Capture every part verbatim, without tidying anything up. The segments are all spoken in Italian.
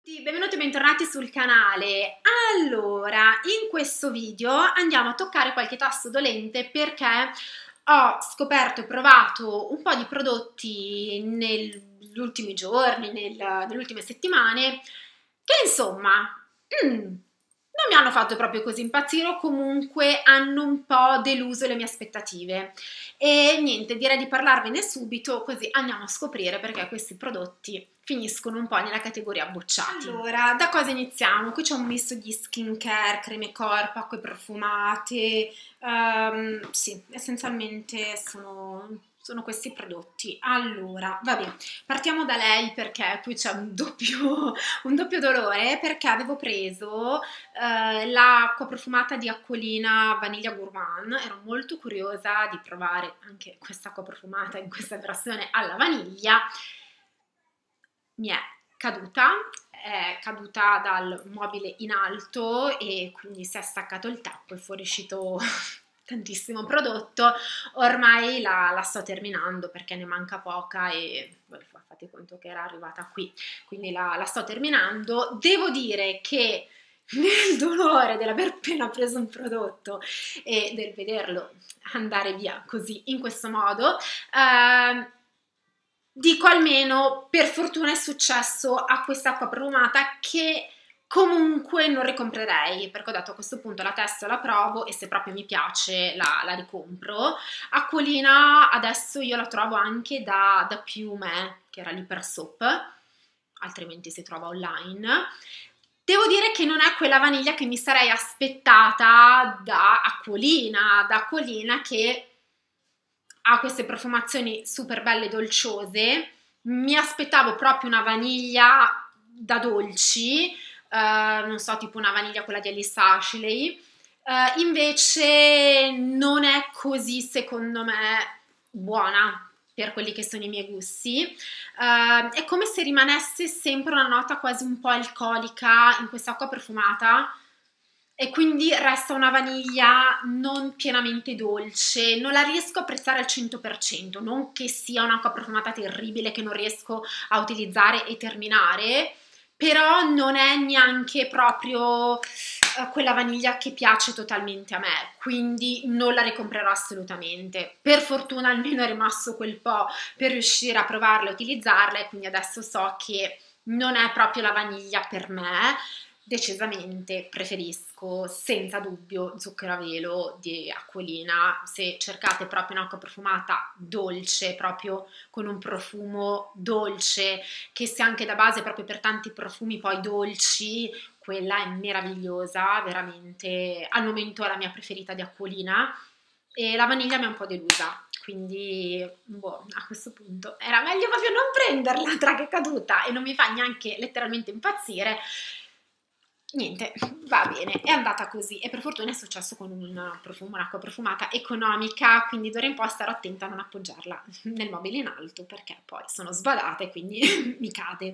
Sì, benvenuti e bentornati sul canale. Allora, in questo video andiamo a toccare qualche tasto dolente perché ho scoperto e provato un po' di prodotti negli ultimi giorni, nel, nelle ultime settimane, che insomma mm, non mi hanno fatto proprio così impazzire o comunque hanno un po' deluso le mie aspettative. E niente, direi di parlarvene subito così andiamo a scoprire perché questi prodotti finiscono un po' nella categoria bocciati. Allora, da cosa iniziamo? Qui c'è un misto di skincare, creme corpo, acque profumate, um, sì, essenzialmente sono, sono questi prodotti. Allora, vabbè, partiamo da lei perché qui c'è un doppio, un doppio dolore perché avevo preso eh, l'acqua profumata di Acquolina Vaniglia Gourmand, ero molto curiosa di provare anche questa acqua profumata in questa versione alla vaniglia. Mi è caduta, è caduta dal mobile in alto e quindi si è staccato il tappo e fuori è uscito tantissimo prodotto. Ormai la, la sto terminando perché ne manca poca e beh, fate conto che era arrivata qui, quindi la, la sto terminando. Devo dire che nel dolore dell'aver appena preso un prodotto e del vederlo andare via così in questo modo, eh, dico almeno per fortuna è successo a quest'acqua profumata che comunque non ricomprerei perché ho detto a questo punto la testo la provo e se proprio mi piace la, la ricompro. Acquolina adesso io la trovo anche da, da Piume, che era l'Hyper Soap, altrimenti si trova online. Devo dire che non è quella vaniglia che mi sarei aspettata da Acquolina, da Acquolina che ha queste profumazioni super belle dolciose. Mi aspettavo proprio una vaniglia da dolci, eh, non so, tipo una vaniglia quella di Alice Ashley, eh, invece non è così secondo me buona per quelli che sono i miei gusti. Eh, è come se rimanesse sempre una nota quasi un po' alcolica in quest'acqua profumata e quindi resta una vaniglia non pienamente dolce, non la riesco a apprezzare al cento per cento, non che sia un'acqua profumata terribile che non riesco a utilizzare e terminare, però non è neanche proprio uh, quella vaniglia che piace totalmente a me, quindi non la ricomprerò assolutamente. Per fortuna almeno è rimasto quel po' per riuscire a provarla e utilizzarla e quindi adesso so che non è proprio la vaniglia per me. Decisamente preferisco senza dubbio Zucchero a velo di Acquolina. Se cercate proprio un'acqua profumata dolce, proprio con un profumo dolce che sia anche da base proprio per tanti profumi poi dolci, quella è meravigliosa, veramente al momento è la mia preferita di Acquolina e la vaniglia mi ha un po' delusa, quindi boh, a questo punto era meglio proprio non prenderla tra che è caduta e non mi fa neanche letteralmente impazzire. Niente, va bene, è andata così e per fortuna è successo con un profumo, un'acqua profumata economica, quindi d'ora in poi starò attenta a non appoggiarla nel mobile in alto perché poi sono sbadata e quindi mi cade.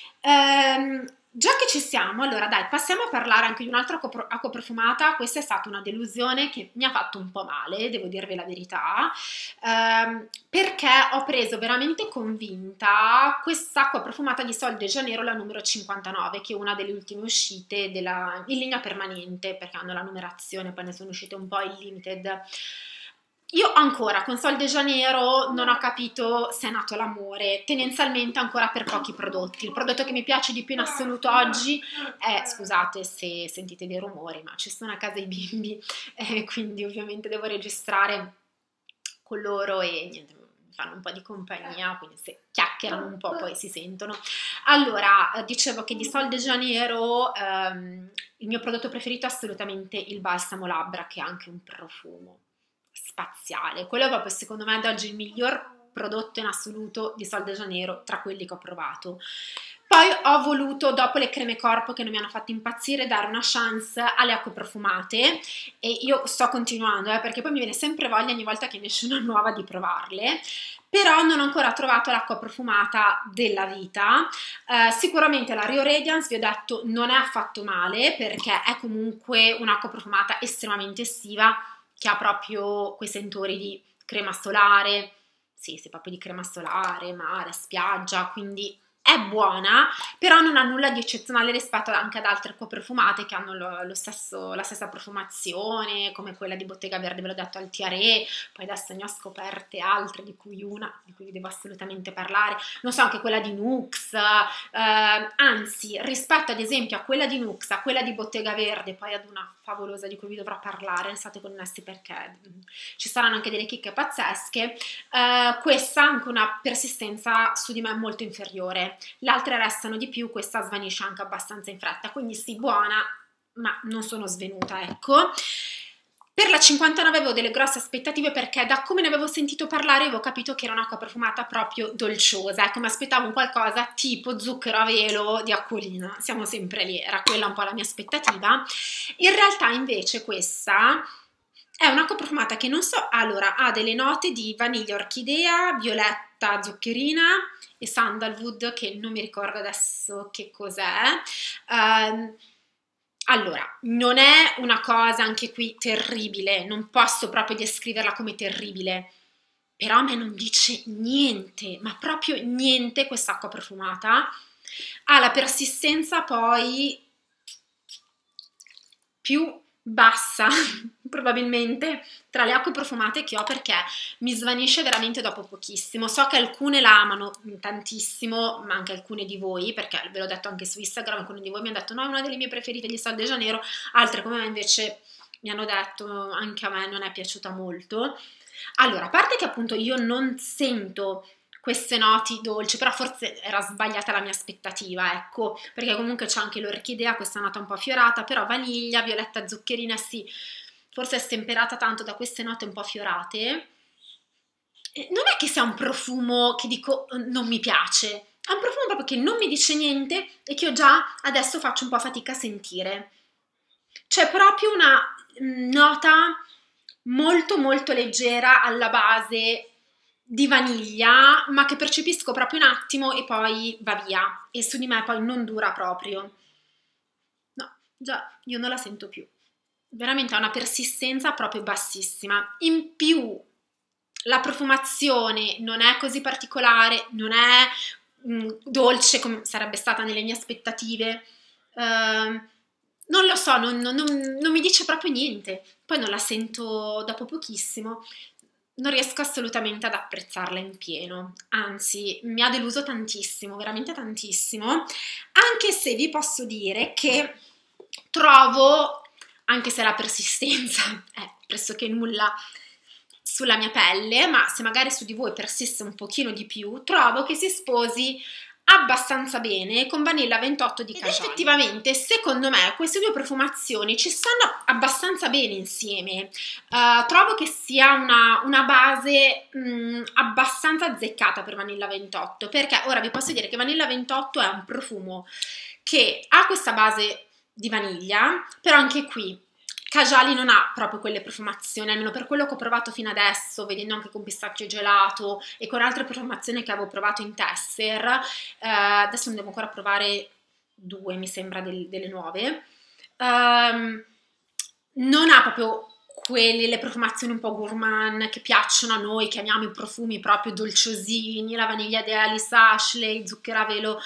Ehm, già che ci siamo, allora dai, passiamo a parlare anche di un'altra acqua, acqua profumata. Questa è stata una delusione che mi ha fatto un po' male, devo dirvi la verità, ehm, perché ho preso veramente convinta quest'acqua profumata di Sol de Janeiro, la numero cinquantanove, che è una delle ultime uscite della, in linea permanente, perché hanno la numerazione, poi ne sono uscite un po' in limited. Io ancora con Sol de Janeiro non ho capito se è nato l'amore, tendenzialmente ancora per pochi prodotti. Il prodotto che mi piace di più in assoluto oggi è, scusate se sentite dei rumori, ma ci sono a casa i bimbi, eh, quindi ovviamente devo registrare con loro e niente, fanno un po' di compagnia, quindi se chiacchierano un po' poi si sentono. Allora, dicevo che di Sol de Janeiro ehm, il mio prodotto preferito è assolutamente il balsamo labbra, che ha anche un profumo spaziale. Quello è proprio secondo me ad oggi il miglior prodotto in assoluto di Sol de Janeiro tra quelli che ho provato. Poi ho voluto, dopo le creme corpo che non mi hanno fatto impazzire, dare una chance alle acque profumate e io sto continuando eh, perché poi mi viene sempre voglia ogni volta che ne esce una nuova di provarle, però non ho ancora trovato l'acqua profumata della vita. Eh, sicuramente la Rio Radiance, vi ho detto, non è affatto male perché è comunque un'acqua profumata estremamente estiva che ha proprio quei sentori di crema solare, sì, sì, proprio di crema solare, mare, spiaggia, quindi è buona, però non ha nulla di eccezionale rispetto anche ad altre acque profumate che hanno lo, lo stesso, la stessa profumazione, come quella di Bottega Verde, ve l'ho detto, al Tiare. Poi adesso ne ho scoperte altre, di cui una di cui vi devo assolutamente parlare, non so, anche quella di Nux, eh, anzi rispetto ad esempio a quella di Nux, a quella di Bottega Verde, poi ad una favolosa di cui vi dovrò parlare, state connessi perché ci saranno anche delle chicche pazzesche, eh, questa ha anche una persistenza su di me molto inferiore. Le altre restano di più, questa svanisce anche abbastanza in fretta, quindi sì, buona, ma non sono svenuta, ecco. Per la cinquantanove avevo delle grosse aspettative perché da come ne avevo sentito parlare avevo capito che era un'acqua profumata proprio dolciosa, ecco, mi aspettavo un qualcosa tipo zucchero a velo di Acquolina, siamo sempre lì, era quella un po' la mia aspettativa. In realtà invece questa è un'acqua profumata che non so, allora ha delle note di vaniglia, orchidea, violetta, zuccherina e sandalwood, che non mi ricordo adesso che cos'è. Uh, allora, non è una cosa anche qui terribile, non posso proprio descriverla come terribile, però a me non dice niente, ma proprio niente quest'acqua profumata. Ha la persistenza poi più bassa probabilmente tra le acque profumate che ho, perché mi svanisce veramente dopo pochissimo. So che alcune la amano tantissimo, ma anche alcune di voi, perché ve l'ho detto anche su Instagram, alcune di voi mi hanno detto no, è una delle mie preferite di Sol de Janeiro, altre come me invece mi hanno detto anche a me non è piaciuta molto. Allora, a parte che appunto io non sento queste noti dolci, però forse era sbagliata la mia aspettativa, ecco, perché comunque c'è anche l'orchidea, questa nota un po' fiorata, però vaniglia, violetta, zuccherina, sì, forse è stemperata tanto da queste note un po' fiorate. Non è che sia un profumo che dico non mi piace, è un profumo proprio che non mi dice niente e che io già adesso faccio un po' fatica a sentire. C'è proprio una nota molto molto leggera alla base di vaniglia, ma che percepisco proprio un attimo e poi va via, e su di me poi non dura proprio. No, già, io non la sento più. Veramente ha una persistenza proprio bassissima. In più la profumazione non è così particolare, non è mh, dolce come sarebbe stata nelle mie aspettative. Uh, non lo so, non, non, non mi dice proprio niente. Poi non la sento dopo pochissimo. Non riesco assolutamente ad apprezzarla in pieno, anzi mi ha deluso tantissimo, veramente tantissimo, anche se vi posso dire che trovo, anche se la persistenza è pressoché nulla sulla mia pelle, ma se magari su di voi persiste un pochino di più, trovo che si sposi abbastanza bene con Vanilla ventotto di Kajali. Ed effettivamente, secondo me, queste due profumazioni ci stanno abbastanza bene insieme. Uh, trovo che sia una, una base mh, abbastanza azzeccata per Vanilla ventotto, perché ora vi posso dire che Vanilla ventotto è un profumo che ha questa base di vaniglia, però anche qui Kajali non ha proprio quelle profumazioni, almeno per quello che ho provato fino adesso, vedendo anche con pistacchio gelato e con altre profumazioni che avevo provato in tester. Eh, adesso ne devo ancora provare due, mi sembra, del, delle nuove. Um, non ha proprio quelle, le profumazioni un po' gourmand che piacciono a noi, che amiamo i profumi proprio dolciosini, la vaniglia di Alice Ashley, zucchero a velo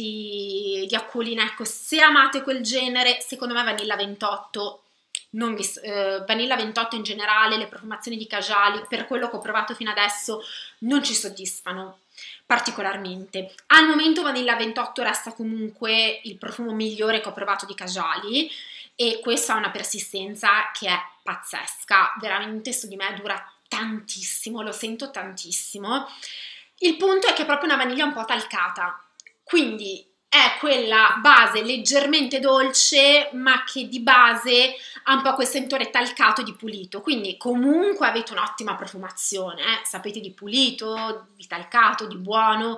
di, di Acquolina. Ecco, se amate quel genere, secondo me Vanilla ventotto Non vi, eh, Vanilla ventotto in generale, le profumazioni di Kajali, per quello che ho provato fino adesso, non ci soddisfano particolarmente. Al momento Vanilla ventotto resta comunque il profumo migliore che ho provato di Kajali, e questa ha una persistenza che è pazzesca, veramente su di me dura tantissimo, lo sento tantissimo. Il punto è che è proprio una vaniglia un po' talcata, quindi è quella base leggermente dolce, ma che di base ha un po' quel sentore talcato di pulito, quindi comunque avete un'ottima profumazione, eh? Sapete di pulito, di talcato, di buono,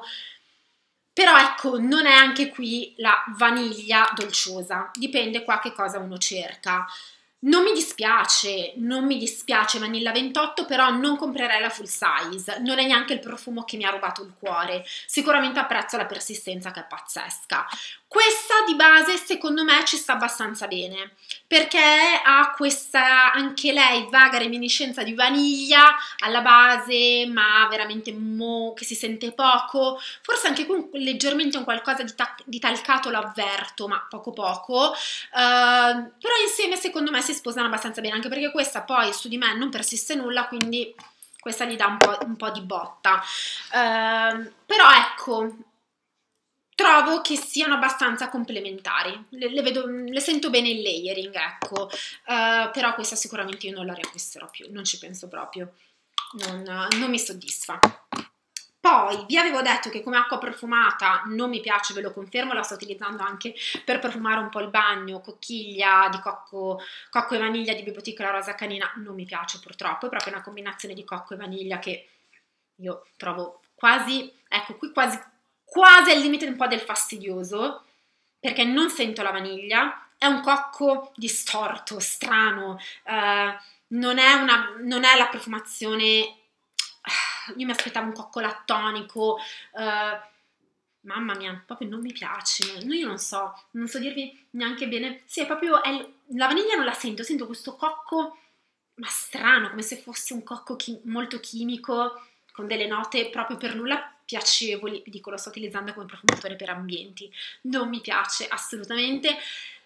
però ecco, non è anche qui la vaniglia dolciosa, dipende qua che cosa uno cerca. Non mi dispiace, non mi dispiace Vanilla ventotto, però non comprerei la full size, non è neanche il profumo che mi ha rubato il cuore, sicuramente apprezzo la persistenza che è pazzesca. Questa di base secondo me ci sta abbastanza bene, perché ha questa, anche lei, vaga reminiscenza di vaniglia alla base, ma veramente mo, che si sente poco, forse anche con leggermente un qualcosa di, di talcato lo avverto, ma poco poco, uh, però insieme secondo me si sposano abbastanza bene, anche perché questa poi su di me non persiste nulla, quindi questa gli dà un po', un po' di botta, uh, però ecco, trovo che siano abbastanza complementari, le, le, vedo, le sento bene il layering, ecco, uh, però questa sicuramente io non la riacquisterò più, non ci penso proprio, non, non mi soddisfa. Poi vi avevo detto che come acqua profumata non mi piace, ve lo confermo, la sto utilizzando anche per profumare un po' il bagno, Cocchiglia di cocco, cocco e vaniglia di Bibotique, la rosa canina, non mi piace purtroppo, è proprio una combinazione di cocco e vaniglia che io trovo quasi, ecco qui quasi, quasi al limite un po' del fastidioso, perché non sento la vaniglia, è un cocco distorto, strano, eh, non è, una, non è la profumazione... Io mi aspettavo un coccolato tonico, uh, mamma mia, proprio non mi piace, io non so, non so dirvi neanche bene, sì, è proprio, è, la vaniglia non la sento, sento questo cocco, ma strano, come se fosse un cocco chi, molto chimico, con delle note proprio per nulla piacevoli, vi dico, lo sto utilizzando come profumatore per ambienti, non mi piace assolutamente.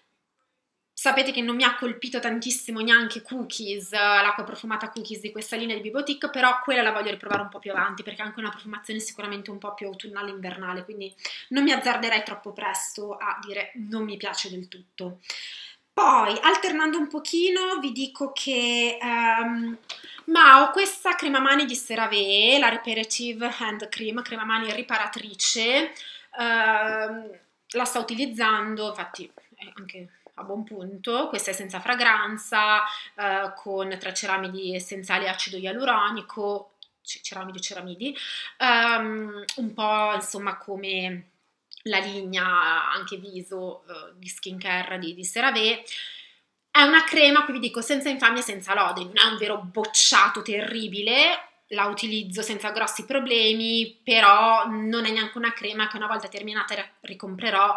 Sapete che non mi ha colpito tantissimo neanche Cookies, l'acqua profumata Cookies di questa linea di Bibotique, però quella la voglio riprovare un po' più avanti perché è anche una profumazione sicuramente un po' più autunnale invernale, quindi non mi azzarderei troppo presto a dire non mi piace del tutto. Poi, alternando un pochino, vi dico che um, ma ho questa crema mani di CeraVe, la Reparative Hand Cream, crema mani riparatrice, uh, la sto utilizzando, infatti è anche a buon punto, questa è senza fragranza, eh, con tre ceramidi essenziali acido ialuronico, ceramidi o ceramidi, um, un po' insomma come la linea anche viso uh, di skincare di, di CeraVe. È una crema, qui vi dico, senza infamia e senza lode, non è un vero bocciato terribile, la utilizzo senza grossi problemi, però non è neanche una crema che una volta terminata ricomprerò,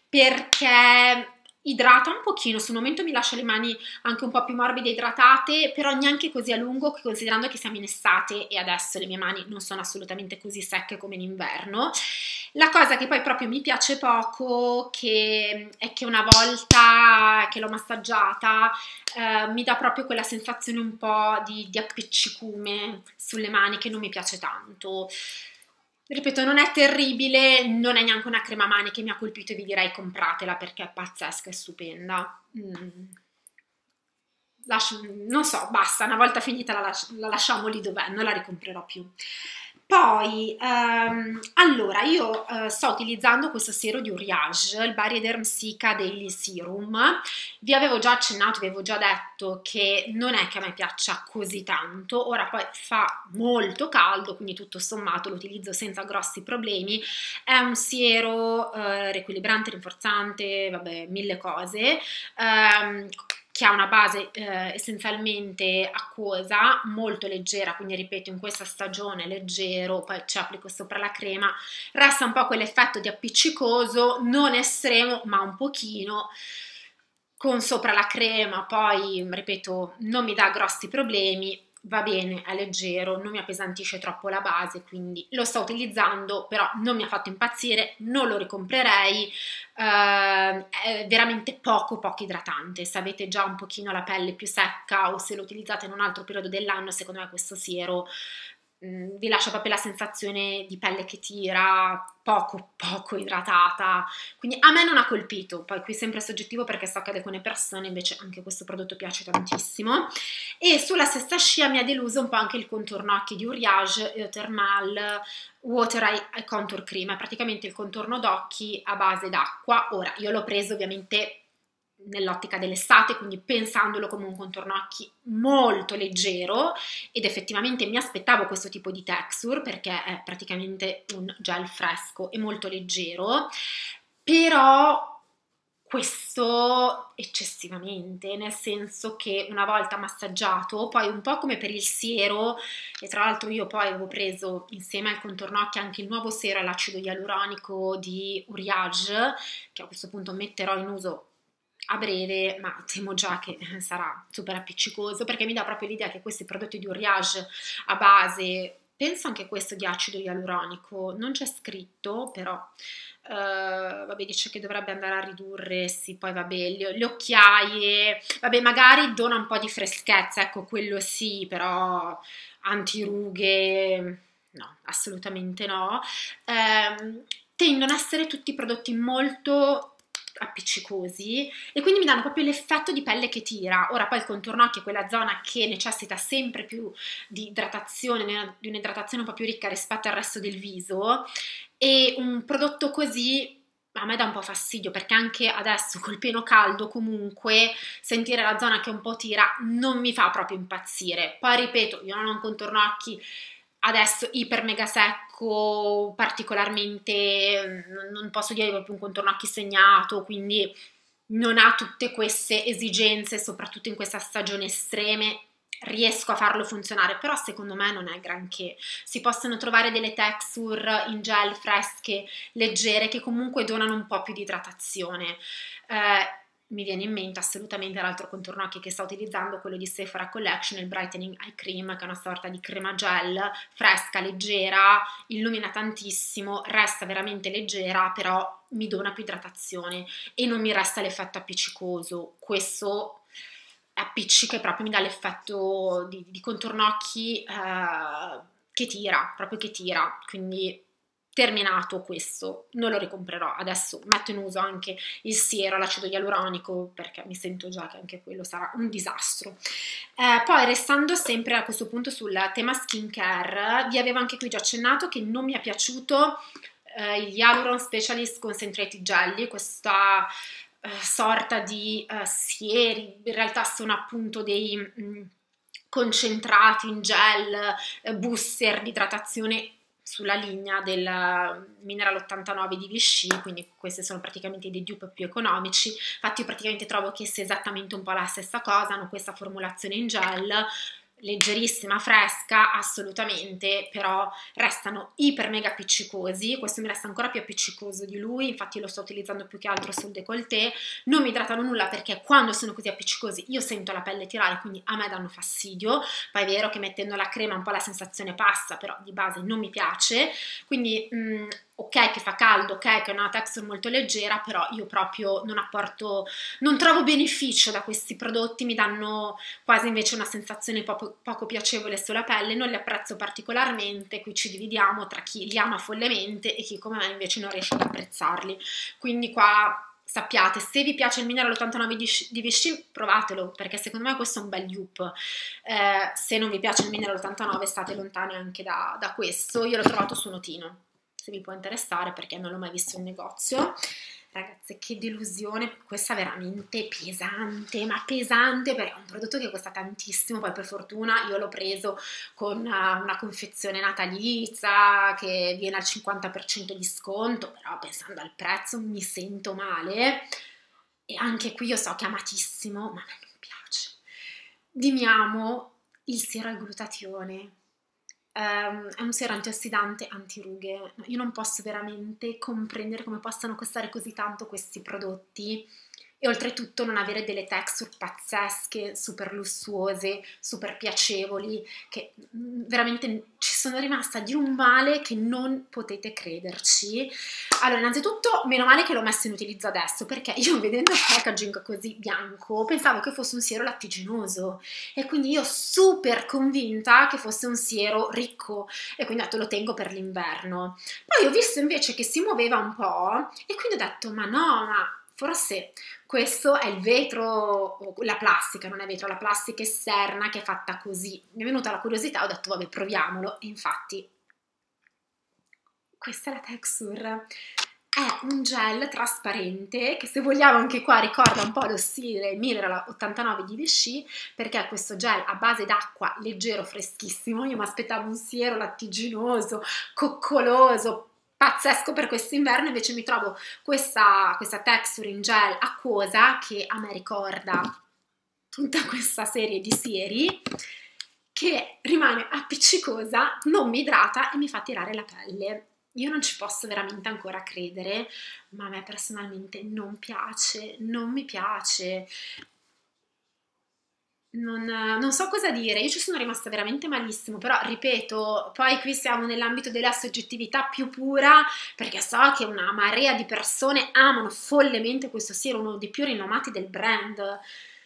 perché idrata un pochino, sul momento mi lascia le mani anche un po' più morbide e idratate, però neanche così a lungo, considerando che siamo in estate e adesso le mie mani non sono assolutamente così secche come in inverno. La cosa che poi proprio mi piace poco che è che una volta che l'ho massaggiata eh, mi dà proprio quella sensazione un po' di, di appiccicume sulle mani che non mi piace tanto. Ripeto, non è terribile, non è neanche una crema mani che mi ha colpito e vi direi compratela perché è pazzesca, è stupenda. Mm. Lascio, non so, basta, una volta finita la, lasci, la lasciamo lì dov'è, non la ricomprerò più. Poi, um, allora, io uh, sto utilizzando questo siero di Uriage, il Bariederm Cica Daily Serum. Vi avevo già accennato, vi avevo già detto che non è che a me piaccia così tanto, ora poi fa molto caldo, quindi tutto sommato lo utilizzo senza grossi problemi. È un siero uh, riequilibrante, rinforzante, vabbè, mille cose, um, che ha una base eh, essenzialmente acquosa, molto leggera, quindi ripeto in questa stagione leggero, poi ci applico sopra la crema, resta un po' quell'effetto di appiccicoso, non estremo ma un pochino, con sopra la crema, poi ripeto non mi dà grossi problemi, va bene, è leggero, non mi appesantisce troppo la base, quindi lo sto utilizzando, però non mi ha fatto impazzire, non lo ricomprerei, eh, è veramente poco poco idratante. Se avete già un pochino la pelle più secca o se lo utilizzate in un altro periodo dell'anno, secondo me questo siero mh, vi lascia proprio la sensazione di pelle che tira, poco poco idratata, quindi a me non ha colpito, poi qui sempre soggettivo perché so che ad alcune persone invece anche questo prodotto piace tantissimo. E sulla stessa scia mi ha deluso un po' anche il contorno occhi di Uriage eh, Thermal Water Eye Contour Cream, è praticamente il contorno d'occhi a base d'acqua. Ora io l'ho preso ovviamente nell'ottica dell'estate, quindi pensandolo come un contorno occhi molto leggero, ed effettivamente mi aspettavo questo tipo di texture perché è praticamente un gel fresco e molto leggero, però questo eccessivamente, nel senso che una volta massaggiato, poi un po' come per il siero, e tra l'altro io poi avevo preso insieme al contorno occhi anche il nuovo siero all'acido ialuronico di Uriage, che a questo punto metterò in uso a breve, ma temo già che sarà super appiccicoso, perché mi dà proprio l'idea che questi prodotti di Uriage a base, penso anche questo di acido ialuronico, non c'è scritto, però uh, vabbè, dice che dovrebbe andare a ridurre, sì, poi vabbè, le, le occhiaie, vabbè, magari dona un po' di freschezza, ecco, quello sì, però antirughe, no, assolutamente no. Um, tendono ad essere tutti prodotti molto appiccicosi e quindi mi danno proprio l'effetto di pelle che tira. Ora poi il contorno occhio è quella zona che necessita sempre più di idratazione, di un'idratazione un po' più ricca rispetto al resto del viso, e un prodotto così a me dà un po' fastidio, perché anche adesso col pieno caldo comunque sentire la zona che un po' tira non mi fa proprio impazzire. Poi ripeto, io non ho un contorno occhi adesso iper mega secco, particolarmente, non posso dire proprio un contorno occhi segnato, quindi non ha tutte queste esigenze, soprattutto in questa stagione estreme. Riesco a farlo funzionare, però secondo me non è granché. Si possono trovare delle texture in gel fresche, leggere, che comunque donano un po' più di idratazione. Eh, mi viene in mente assolutamente l'altro contorno occhi che sto utilizzando, quello di Sephora Collection, il Brightening Eye Cream, che è una sorta di crema gel fresca, leggera, illumina tantissimo, resta veramente leggera, però mi dona più idratazione e non mi resta l'effetto appiccicoso. Questo appiccica e proprio mi dà l'effetto di, di contorno occhi eh, che tira, proprio che tira, quindi terminato questo, non lo ricomprerò. Adesso metto in uso anche il siero, l'acido ialuronico, perché mi sento già che anche quello sarà un disastro. Eh, poi restando sempre a questo punto sul tema skincare, vi avevo anche qui già accennato che non mi è piaciuto eh, il Hyaluron Specialist Concentrated Jelly, questa eh, sorta di eh, sieri, in realtà sono appunto dei mh, concentrati in gel, eh, booster di idratazione sulla linea del Mineral ottantanove di Vichy, quindi questi sono praticamente dei dupe più economici. Infatti io praticamente trovo che sia esattamente un po' la stessa cosa, hanno questa formulazione in gel, leggerissima, fresca, assolutamente, però restano iper mega appiccicosi. Questo mi resta ancora più appiccicoso di lui, infatti lo sto utilizzando più che altro sul décolleté. Non mi idratano nulla, perché quando sono così appiccicosi io sento la pelle tirare, quindi a me danno fastidio. Poi è vero che mettendo la crema un po' la sensazione passa, però di base non mi piace, quindi mh, ok che fa caldo, ok che è una texture molto leggera, però io proprio non apporto, non trovo beneficio da questi prodotti, mi danno quasi invece una sensazione poco, poco piacevole sulla pelle, non li apprezzo particolarmente. Qui ci dividiamo tra chi li ama follemente e chi come me invece non riesce ad apprezzarli, quindi qua sappiate, se vi piace il Mineral ottantanove di, di Vichy provatelo, perché secondo me questo è un bel dupe. Eh, se non vi piace il Mineral ottantanove state lontani anche da, da questo. Io l'ho trovato su Notino, se vi può interessare, perché non l'ho mai visto in negozio. Ragazze, che delusione, questa è veramente pesante, ma pesante, perché è un prodotto che costa tantissimo. Poi per fortuna io l'ho preso con una, una confezione natalizia che viene al cinquanta per cento di sconto, però pensando al prezzo mi sento male. E anche qui io so che è amatissimo, ma a me non piace. Di Miamo il siero al glutatione. Um, è un siero antiossidante antirughe. Io non posso veramente comprendere come possano costare così tanto questi prodotti e oltretutto non avere delle texture pazzesche, super lussuose, super piacevoli, che veramente ci sono rimasta di un male che non potete crederci. Allora, innanzitutto, meno male che l'ho messo in utilizzo adesso, perché io vedendo il packaging così bianco pensavo che fosse un siero lattiginoso e quindi io super convinta che fosse un siero ricco e quindi ho detto lo tengo per l'inverno. Poi ho visto invece che si muoveva un po' e quindi ho detto ma no, ma forse questo è il vetro, la plastica, non è vetro, la plastica esterna che è fatta così. Mi è venuta la curiosità, ho detto vabbè proviamolo e infatti questa è la texture. È un gel trasparente che, se vogliamo, anche qua ricorda un po' lo stile Mineral ottantanove di Vichy, perché è questo gel a base d'acqua, leggero, freschissimo. Io mi aspettavo un siero lattiginoso, coccoloso, pazzesco per quest'inverno, invece mi trovo questa, questa texture in gel acquosa che a me ricorda tutta questa serie di sieri, che rimane appiccicosa, non mi idrata e mi fa tirare la pelle. io non ci posso veramente ancora credere, ma a me personalmente non piace, non mi piace. Non, non so cosa dire, io ci sono rimasta veramente malissimo, però ripeto, poi qui siamo nell'ambito della soggettività più pura, perché so che una marea di persone amano follemente questo siero, uno dei più rinomati del brand.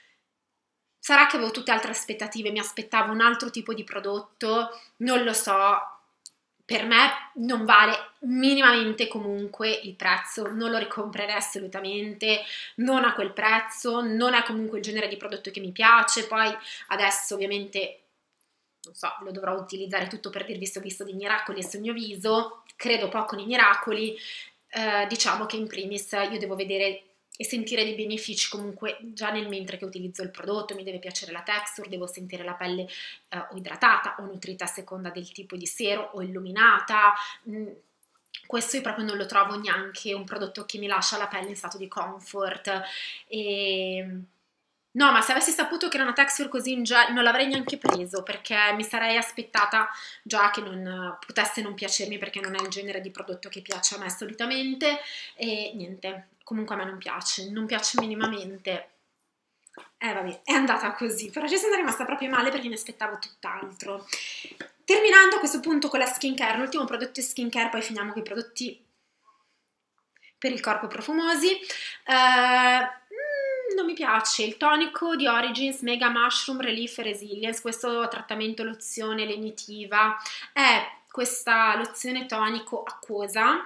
Sarà che avevo tutte altre aspettative, mi aspettavo un altro tipo di prodotto, non lo so. Per me non vale minimamente comunque il prezzo, non lo ricomprerei assolutamente, non a quel prezzo, non è comunque il genere di prodotto che mi piace. Poi adesso ovviamente, non so, lo dovrò utilizzare tutto per dirvi se ho visto dei miracoli sul mio viso, credo poco nei miracoli, eh, diciamo che in primis io devo vedere e sentire dei benefici comunque già nel mentre che utilizzo il prodotto, mi deve piacere la texture, devo sentire la pelle eh, o idratata o nutrita a seconda del tipo di siero o illuminata. Mm, questo io proprio non lo trovo neanche un prodotto che mi lascia la pelle in stato di comfort. E no, ma se avessi saputo che era una texture così in gel non l'avrei neanche preso, perché mi sarei aspettata già che non potesse non piacermi, perché non è il genere di prodotto che piace a me solitamente. E niente, comunque a me non piace, non piace minimamente. Eh vabbè, è andata così, però ci sono rimasta proprio male perché mi aspettavo tutt'altro. Terminando a questo punto con la skincare, l'ultimo prodotto di skincare, poi finiamo con i prodotti per il corpo profumosi. Uh, non mi piace il tonico di Origins Mega Mushroom Relief Resilience, questo trattamento lozione lenitiva, è questa lozione tonico acquosa,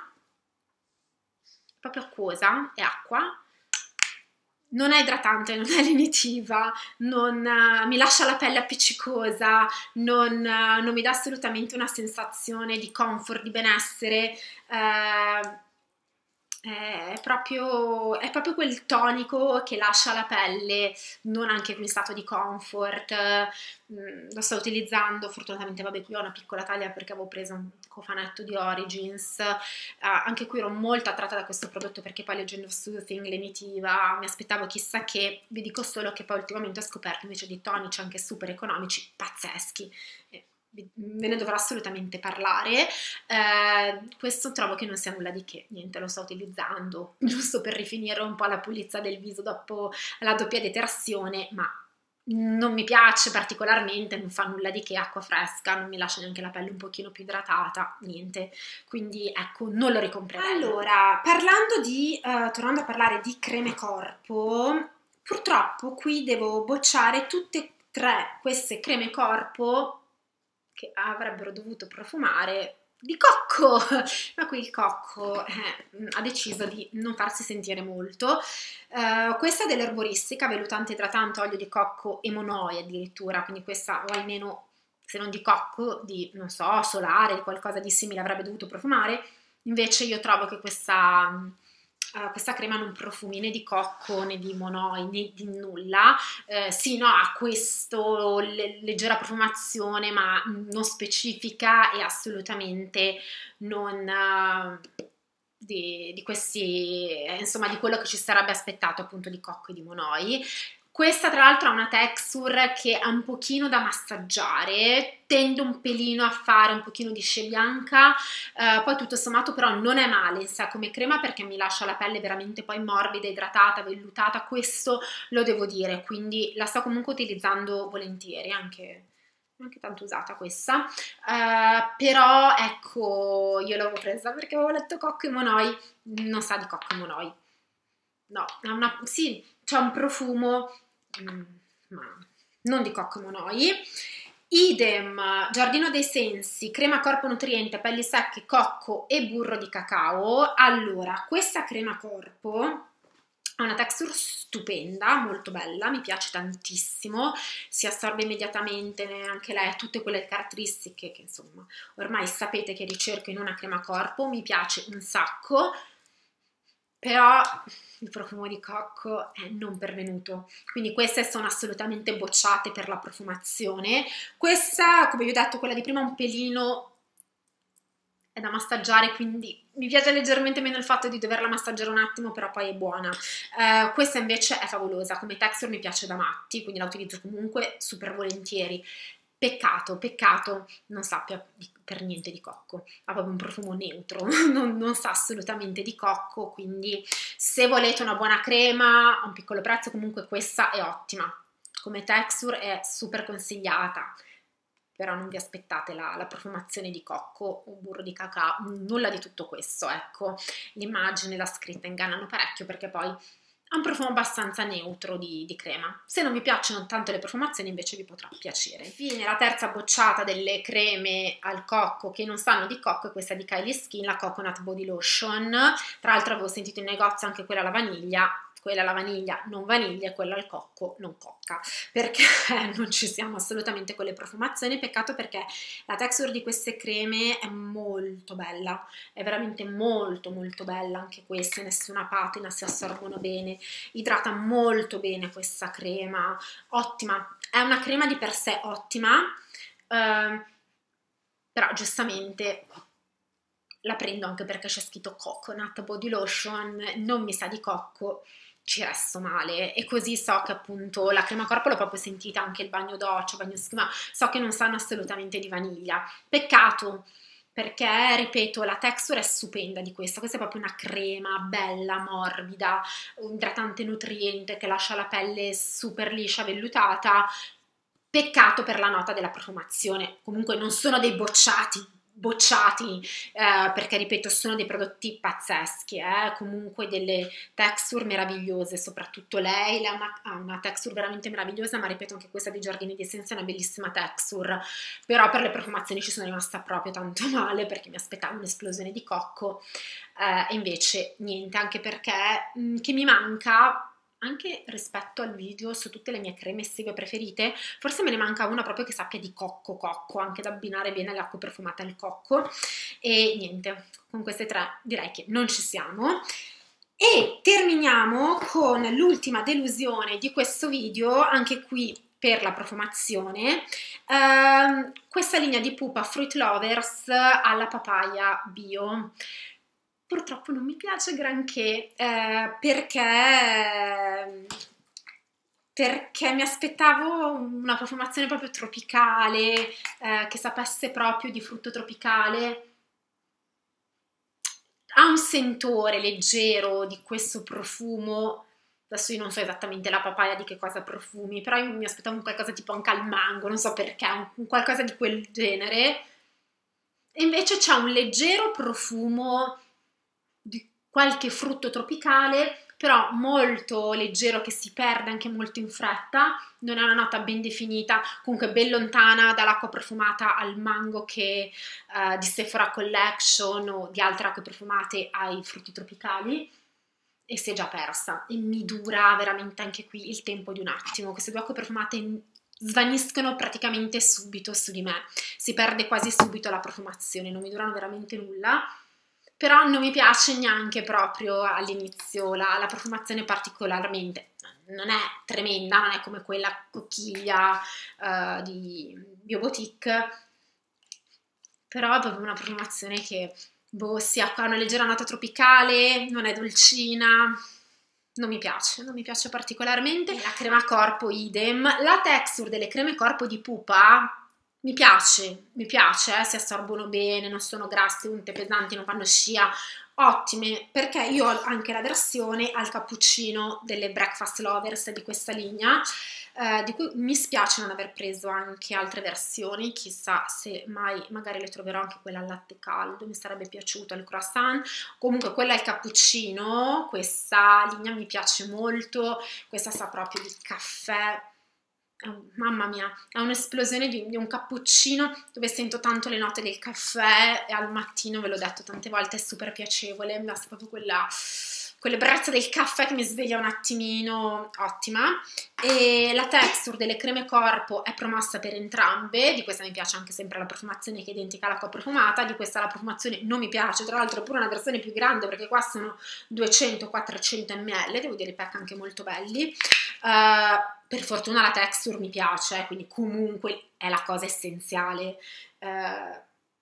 proprio acquosa, è acqua, non è idratante, non è lenitiva, non uh, mi lascia la pelle appiccicosa, non, uh, non mi dà assolutamente una sensazione di comfort, di benessere. Uh, È proprio, è proprio quel tonico che lascia la pelle non anche in stato di comfort. Mm, lo sto utilizzando, fortunatamente vabbè qui ho una piccola taglia perché avevo preso un cofanetto di Origins. Uh, anche qui ero molto attratta da questo prodotto perché poi leggendo Soothing, lenitiva, mi aspettavo chissà che. Vi dico solo che poi ultimamente ho scoperto invece di tonici anche super economici pazzeschi. Eh, ve ne dovrò assolutamente parlare. Eh, questo trovo che non sia nulla di che, niente, lo sto utilizzando giusto per rifinire un po' la pulizia del viso dopo la doppia detersione, ma non mi piace particolarmente, non fa nulla di che, acqua fresca, non mi lascia neanche la pelle un pochino più idratata, niente, quindi ecco, non lo ricomprerei. Allora, parlando di, uh, tornando a parlare di creme corpo, purtroppo qui devo bocciare tutte e tre queste creme corpo che avrebbero dovuto profumare di cocco, ma qui il cocco eh, ha deciso di non farsi sentire molto. Uh, questa è dell'erboristica, vellutante idratante, olio di cocco e monoi addirittura, quindi questa o almeno se non di cocco, di non so, solare, qualcosa di simile avrebbe dovuto profumare. Invece io trovo che questa Uh, questa crema non profumi né di cocco né di monoi né di nulla. Uh, sì, no, ha questo le- leggera profumazione ma non specifica e assolutamente non uh, di, di questi, eh, insomma di quello che ci sarebbe aspettato appunto di cocco e di monoi. Questa tra l'altro ha una texture che ha un pochino da massaggiare, tende un pelino a fare un pochino di scia bianca, eh, poi tutto sommato però non è male in sé come crema perché mi lascia la pelle veramente poi morbida, idratata, vellutata, questo lo devo dire, quindi la sto comunque utilizzando volentieri, anche, anche tanto usata questa, eh, però ecco io l'avevo presa perché avevo letto cocco e monoi, non sa di cocco e monoi, no, ha una, sì, c'è un profumo Mm, ma non di cocco e monoi. Idem, Giardino dei Sensi, crema corpo nutriente, pelli secche, cocco e burro di cacao. Allora, questa crema corpo ha una texture stupenda, molto bella, mi piace tantissimo, si assorbe immediatamente, anche lei ha tutte quelle caratteristiche che insomma ormai sapete che ricerco in una crema corpo, mi piace un sacco. Però il profumo di cocco è non pervenuto, quindi queste sono assolutamente bocciate per la profumazione. Questa, come vi ho detto, quella di prima un pelino è da massaggiare, quindi mi piace leggermente meno il fatto di doverla massaggiare un attimo, però poi è buona. Uh, questa invece è favolosa, come texture mi piace da matti, quindi la utilizzo comunque super volentieri. peccato, peccato non sappia per niente di cocco, ha proprio un profumo neutro, non, non sa assolutamente di cocco, quindi se volete una buona crema a un piccolo prezzo comunque questa è ottima, come texture è super consigliata, però non vi aspettate la, la profumazione di cocco o burro di cacao, nulla di tutto questo, ecco, l'immagine e la scritta ingannano parecchio perché poi ha un profumo abbastanza neutro di, di crema. Se non vi piacciono tanto le profumazioni invece vi potrà piacere. Infine la terza bocciata delle creme al cocco che non sanno di cocco è questa di Kylie Skin, la Coconut Body Lotion. Tra l'altro avevo sentito in negozio anche quella alla vaniglia, quella alla vaniglia non vaniglia e quella al cocco non cocca, perché non ci siamo assolutamente con le profumazioni. Peccato perché la texture di queste creme è molto bella, è veramente molto molto bella anche queste, nessuna patina, si assorbono bene, idrata molto bene questa crema, ottima, è una crema di per sé ottima, eh, però giustamente la prendo anche perché c'è scritto Coconut Body Lotion, non mi sa di cocco, ci resto male, e così so che appunto la crema corpo l'ho proprio sentita, anche il bagno doccia, bagno schiuma, so che non sanno assolutamente di vaniglia. Peccato, perché ripeto la texture è stupenda di questa, questa è proprio una crema bella, morbida, idratante, nutriente, che lascia la pelle super liscia, vellutata. Peccato per la nota della profumazione, comunque non sono dei bocciati, bocciati eh, perché ripeto sono dei prodotti pazzeschi, eh? Comunque delle texture meravigliose, soprattutto lei, lei ha, una, ha una texture veramente meravigliosa, ma ripeto anche questa dei Giardini di Essenza è una bellissima texture, però per le profumazioni ci sono rimasta proprio tanto male perché mi aspettavo un'esplosione di cocco, eh, e invece niente, anche perché mh, che mi manca anche rispetto al video su tutte le mie creme estive preferite, forse me ne manca una proprio che sappia di cocco cocco, anche da abbinare bene l'acqua profumata al cocco. E niente, con queste tre direi che non ci siamo. E terminiamo con l'ultima delusione di questo video, anche qui per la profumazione, ehm, questa linea di Pupa Fruit Lovers alla papaya bio. Purtroppo non mi piace granché, eh, perché, perché mi aspettavo una profumazione proprio tropicale, eh, che sapesse proprio di frutto tropicale. Ha un sentore leggero di questo profumo, adesso io non so esattamente la papaya di che cosa profumi, però io mi aspettavo un qualcosa tipo anche al mango, non so perché, un qualcosa di quel genere, e invece c'ha un leggero profumo di qualche frutto tropicale, però molto leggero, che si perde anche molto in fretta, non è una nota ben definita, comunque ben lontana dall'acqua profumata al mango che eh, di Sephora Collection o di altre acque profumate ai frutti tropicali, e si è già persa, e mi dura veramente anche qui il tempo di un attimo. Queste due acque profumate svaniscono praticamente subito su di me, si perde quasi subito la profumazione, non mi durano veramente nulla. Però non mi piace neanche proprio all'inizio la, la profumazione particolarmente, non è tremenda, non è come quella cocchiglia uh, di Biobotique, però è proprio una profumazione che boh, si ha una leggera nota tropicale, non è dolcina, non mi piace, non mi piace particolarmente. La crema corpo idem, la texture delle creme corpo di Pupa mi piace, mi piace, eh, si assorbono bene, non sono grasse, unte, pesanti, non fanno scia, ottime, perché io ho anche la versione al cappuccino delle Breakfast Lovers di questa linea, eh, di cui mi spiace non aver preso anche altre versioni, chissà se mai magari le troverò anche quella al latte caldo, mi sarebbe piaciuto, al croissant. Comunque quella al cappuccino, questa linea mi piace molto, questa sa proprio di caffè. Oh, mamma mia, è un'esplosione di, di un cappuccino dove sento tanto le note del caffè, e al mattino, ve l'ho detto tante volte, è super piacevole, mi dà proprio quella, quell'ebbrezza del caffè che mi sveglia un attimino, ottima. E la texture delle creme corpo è promossa per entrambe, di questa mi piace anche sempre la profumazione che è identica all'acqua profumata, di questa la profumazione non mi piace, tra l'altro è pure una versione più grande perché qua sono duecento quattrocento millilitri, devo dire i pack anche molto belli. Uh, per fortuna la texture mi piace, quindi comunque è la cosa essenziale. Uh,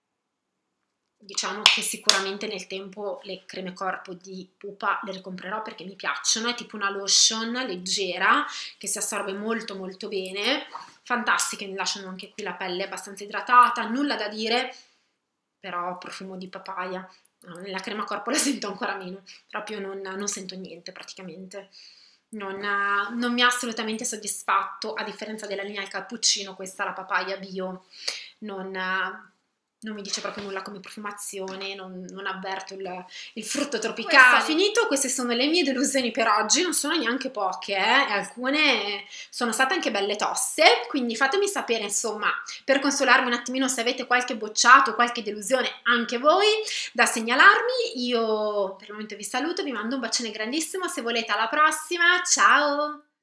diciamo che sicuramente nel tempo le creme corpo di Pupa le ricomprerò perché mi piacciono, è tipo una lotion leggera che si assorbe molto molto bene, fantastiche, mi lasciano anche qui la pelle abbastanza idratata, nulla da dire, però profumo di papaya. No, nella crema corpo la sento ancora meno, proprio non, non sento niente praticamente. Non, non mi ha assolutamente soddisfatto, a differenza della linea al cappuccino, questa la papaya bio non, non mi dice proprio nulla come profumazione, non, non avverto il, il frutto tropicale. Questo finito, queste sono le mie delusioni per oggi, non sono neanche poche, eh? E alcune sono state anche belle toste, quindi fatemi sapere, insomma, per consolarmi un attimino se avete qualche bocciato, qualche delusione anche voi da segnalarmi. Io per il momento vi saluto, vi mando un bacione grandissimo, se volete alla prossima, ciao!